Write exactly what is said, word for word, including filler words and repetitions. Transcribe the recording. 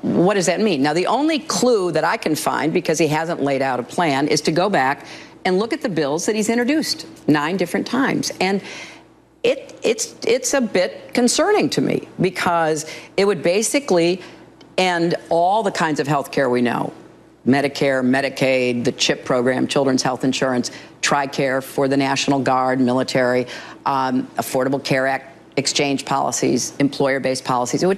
what does that mean? Now, the only clue that I can find, because he hasn't laid out a plan, is to go back and look at the bills that he's introduced nine different times. And it, it's, it's a bit concerning to me, because it would basically end all the kinds of health care we know. Medicare, Medicaid, the CHIP program, Children's Health Insurance, TRICARE for the National Guard, military, um, Affordable Care Act, exchange policies, employer-based policies. It would